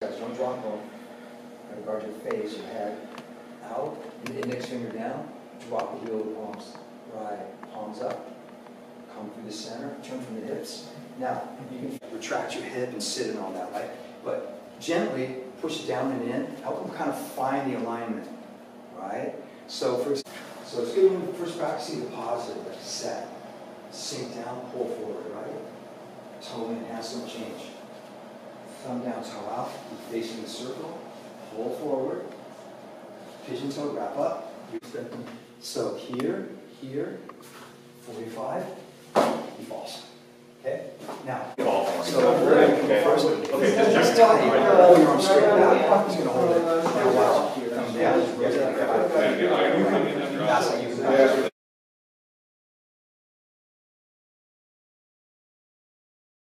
Don't drop low. Try to guard your face, your head. Out. Index finger down. Drop the heel of the palms. Right. Palms up. Come through the center. Turn from the hips. Now, you can retract your hip and sit in on that, right? But gently push it down and in. Help them kind of find the alignment, right? So it's good when you first practicing the positive, like set, sink down, pull forward, right? Toe in, hands don't change. Thumb down, toe out, keep facing the circle, pull forward, pigeon toe, wrap up. So here, 45, he falls. Okay? Now, so we're going to go first. Okay, Just tell you, pull your arm straight out. He's going to hold it.